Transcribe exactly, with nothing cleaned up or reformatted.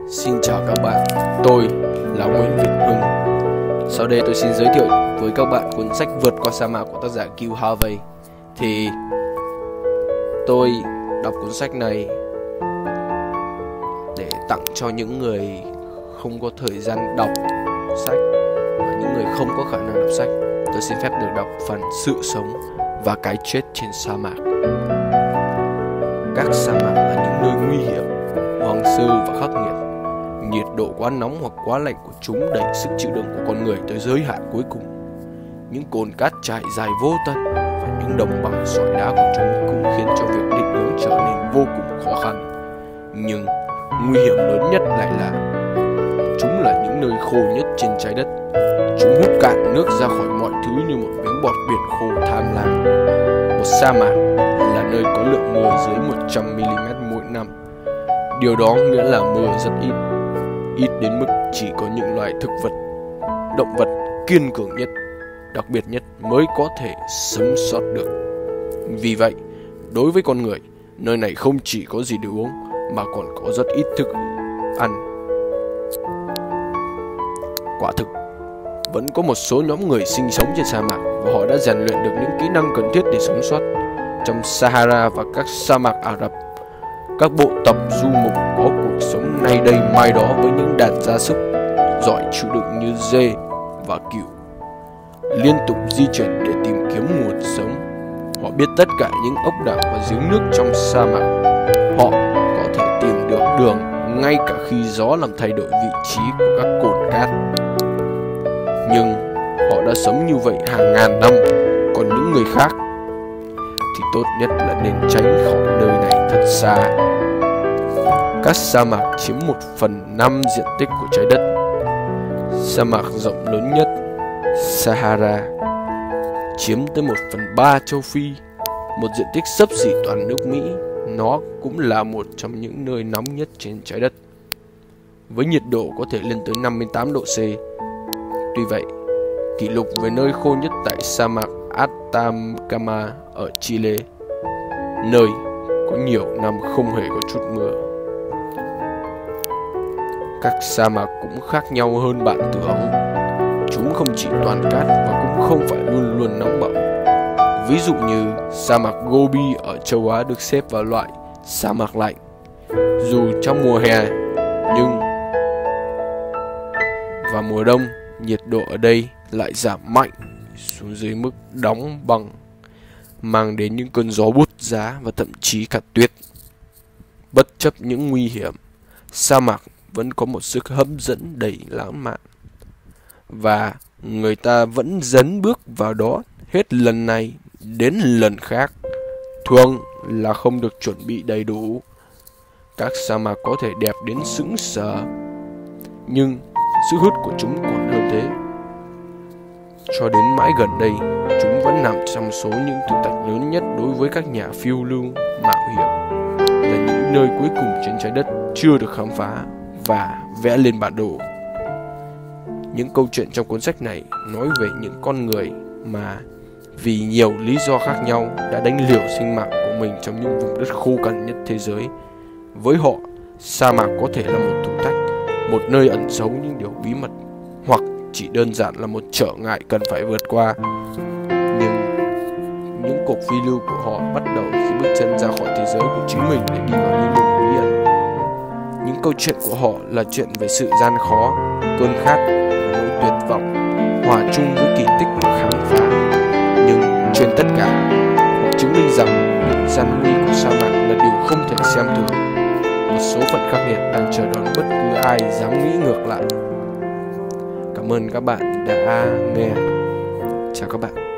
Xin chào các bạn, tôi là Nguyễn Việt Hưng. Sau đây tôi xin giới thiệu với các bạn cuốn sách Vượt qua sa mạc của tác giả Gil Harvey. Thì tôi đọc cuốn sách này để tặng cho những người không có thời gian đọc sách và những người không có khả năng đọc sách. Tôi xin phép được đọc phần Sự sống và cái chết trên sa mạc. Các sa mạc là những nơi nguy hiểm, hoang sơ và khắc nghiệt. Nhiệt độ quá nóng hoặc quá lạnh của chúng đẩy sức chịu đựng của con người tới giới hạn cuối cùng. Những cồn cát trải dài vô tận và những đồng bằng sỏi đá của chúng cũng khiến cho việc định hướng trở nên vô cùng khó khăn. Nhưng nguy hiểm lớn nhất lại là chúng là những nơi khô nhất trên trái đất. Chúng hút cạn nước ra khỏi mọi thứ như một miếng bọt biển khô tham lam. Một sa mạc là nơi có lượng mưa dưới một trăm mi-li-mét mỗi năm. Điều đó nghĩa là mưa rất ít, ít đến mức chỉ có những loài thực vật, động vật kiên cường nhất, đặc biệt nhất mới có thể sống sót được. Vì vậy, đối với con người, nơi này không chỉ có gì để uống mà còn có rất ít thức ăn. Quả thực, vẫn có một số nhóm người sinh sống trên sa mạc và họ đã rèn luyện được những kỹ năng cần thiết để sống sót. Trong Sahara và các sa mạc Ả Rập, các bộ tộc du mục có cuộc sống nay đây mai đó với những đàn gia súc giỏi chịu đựng như dê và cừu, liên tục di chuyển để tìm kiếm nguồn sống. Họ biết tất cả những ốc đảo và giếng nước trong sa mạc. Họ có thể tìm được đường ngay cả khi gió làm thay đổi vị trí của các cồn cát. Nhưng họ đã sống như vậy hàng ngàn năm, còn những người khác thì tốt nhất là nên tránh khỏi nơi này thật xa. Các sa mạc chiếm một phần năm diện tích của trái đất. Sa mạc rộng lớn nhất, Sahara, chiếm tới một phần ba châu Phi, một diện tích xấp xỉ toàn nước Mỹ. Nó cũng là một trong những nơi nóng nhất trên trái đất, với nhiệt độ có thể lên tới năm mươi tám độ C. Tuy vậy, kỷ lục về nơi khô nhất tại sa mạc Atacama ở Chile, nơi có nhiều năm không hề có chút mưa. Các sa mạc cũng khác nhau hơn bạn tưởng. Chúng không chỉ toàn cát và cũng không phải luôn luôn nóng bỏng. Ví dụ như sa mạc Gobi ở châu Á được xếp vào loại sa mạc lạnh, dù trong mùa hè, nhưng vào mùa đông, nhiệt độ ở đây lại giảm mạnh xuống dưới mức đóng băng, mang đến những cơn gió buốt giá và thậm chí cả tuyết. Bất chấp những nguy hiểm, sa mạc vẫn có một sức hấp dẫn đầy lãng mạn, và người ta vẫn dấn bước vào đó hết lần này đến lần khác. Thường là không được chuẩn bị đầy đủ. Các sa mạc có thể đẹp đến sững sờ, nhưng sức hút của chúng còn hơn thế. Cho đến mãi gần đây, chúng vẫn nằm trong số những thử thách lớn nhất đối với các nhà phiêu lưu mạo hiểm, là những nơi cuối cùng trên trái đất chưa được khám phá và vẽ lên bản đồ. Những câu chuyện trong cuốn sách này nói về những con người mà vì nhiều lý do khác nhau đã đánh liều sinh mạng của mình trong những vùng đất khô cằn nhất thế giới. Với họ, sa mạc có thể là một thử thách, một nơi ẩn giấu những điều bí mật, hoặc chỉ đơn giản là một trở ngại cần phải vượt qua. Nhưng những cuộc phiêu lưu của họ bắt đầu khi bước chân ra khỏi thế giới của chính mình để đi vào những vùng bí ẩn. Những câu chuyện của họ là chuyện về sự gian khó, cơn khát và nỗi tuyệt vọng, hòa chung với kỳ tích của khám phá. Nhưng trên tất cả, họ chứng minh rằng những gian nguy của sa mạc là điều không thể xem thường. Một số phận khắc nghiệt đang chờ đón bất cứ ai dám nghĩ ngược lại. Cảm ơn các bạn đã nghe. Chào các bạn.